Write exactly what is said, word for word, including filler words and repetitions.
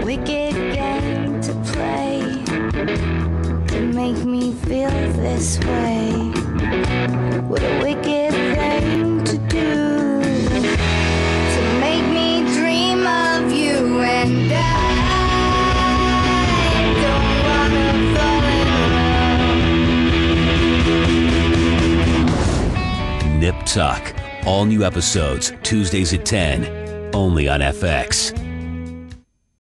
wicked game to play to make me feel this way. What a wicked thing to do to make me dream of you, and I don't wanna fall in love. Nip Tuck. All new episodes, Tuesdays at ten, only on F X.